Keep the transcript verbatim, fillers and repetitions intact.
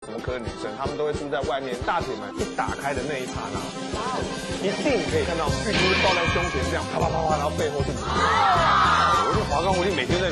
什么科的女生，她们都会住在外面，大腿门一打开的那一刹那，一定可以看到浴巾抱在胸前这样啪啪啪啪，然后背后是。我这华冈狐狸每天在